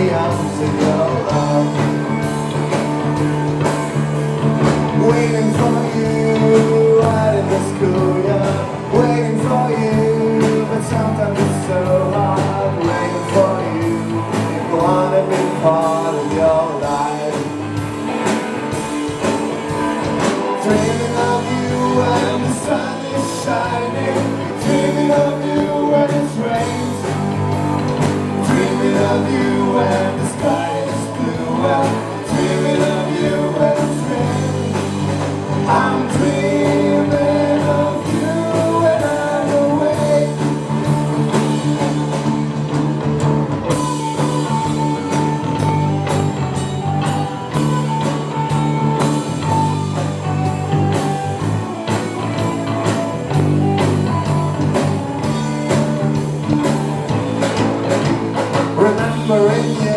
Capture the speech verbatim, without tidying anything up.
arms of your love. Waiting for you out in the schoolyard. Waiting for you, but sometimes it's so hard. Waiting for you, you wanna be part of your life. Dreaming of you when the sun is shining. Dreaming of you when it rains. Dreaming of you when the sky is blue. I'm dreaming of you when it's raining. I'm dreaming of you when I'm awake. Remembering you